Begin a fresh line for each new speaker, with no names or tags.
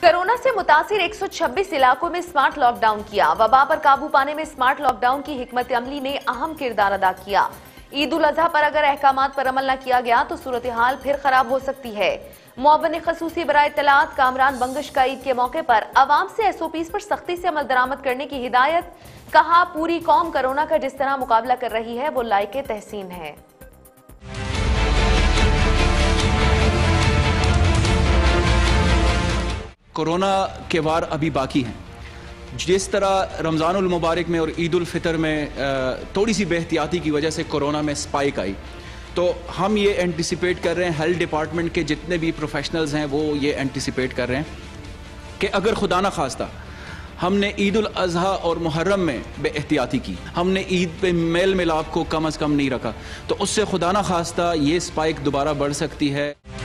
Corona से मुतासिर 126 इलाकों में स्मार्ट लॉकडाउन किया। वबा पर काबू पाने में स्मार्ट लॉकडाउन की हिकमत अमली ने अहम किरदार अदा किया। ईद उल अजहा पर अगर अहकामात पर अमल न किया गया तो सूरत हाल फिर खराब हो सकती है। मुअव्विन खसूसी बराए इत्तलात कामरान बंगश का ईद के मौके पर अवाम से SOPs पर सख्ती से अमल दरामद करने की हिदायत। कहा, पूरी कौम कोरोना का जिस तरह मुकाबला कर रही है वो लायके तहसीन है।
कोरोना के वार अभी बाकी हैं। जिस तरह रमज़ानुल मुबारक में और ईद उल फितर में थोड़ी सी बेहतियाती की वजह से कोरोना में स्पाइक आई, तो हम ये एंटिसिपेट कर रहे हैं, हेल्थ डिपार्टमेंट के जितने भी प्रोफेशनल्स हैं वो ये एंटिसिपेट कर रहे हैं कि अगर खुदा न खास्ता हमने ईद उल अजहा और मुहर्रम में बेहतियाती की, हमने ईद पे मेल मिलाप को कम अज़ कम नहीं रखा, तो उससे खुदा न खास्ता ये स्पाइक दोबारा बढ़ सकती है।